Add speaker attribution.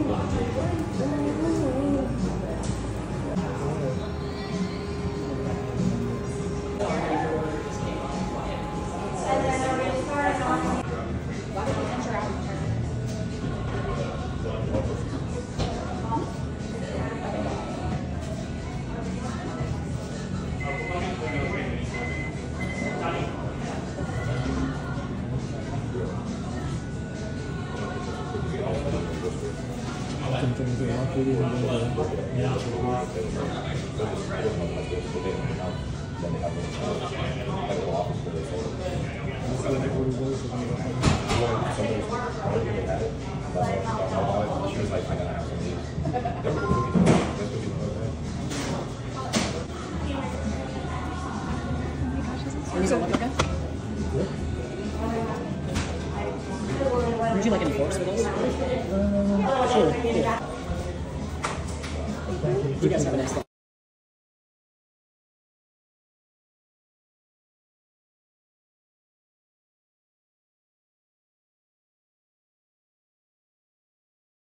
Speaker 1: Would you like any forks with those? Sure. You guys have a nice day.